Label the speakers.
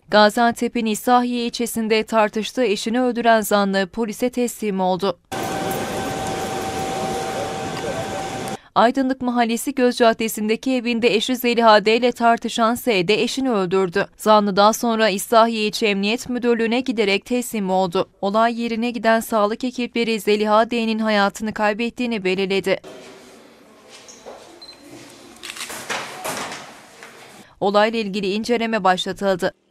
Speaker 1: Gaziantep'in İslahiye ilçesinde tartıştığı eşini öldüren zanlı polise teslim oldu. Aydınlık Mahallesi Göz Caddesi'ndeki evinde eşi Zeliha D. ile tartışan S. de eşini öldürdü. Zanlı daha sonra İslahiye İlçe Emniyet Müdürlüğü'ne giderek teslim oldu. Olay yerine giden sağlık ekipleri Zeliha D.'nin hayatını kaybettiğini belirledi. Olayla ilgili inceleme başlatıldı.